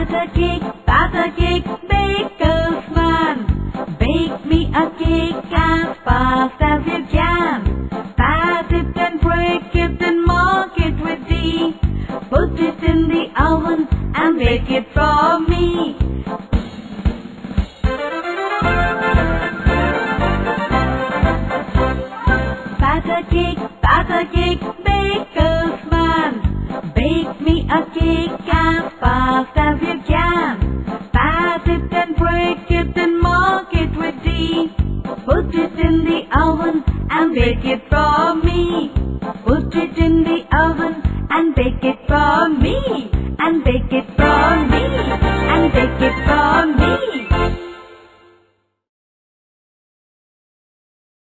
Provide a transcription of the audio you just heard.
batter cake, baker's man. Bake me a cake as fast as you can. Pat it and break it and mark it with D. Put it in the oven and bake it for me. Batter cake, baker's man. Bake me a cake as fast as you can. Pat it and break it and mark it with D. Put it in the oven and bake it for me. Put it in the oven and bake it for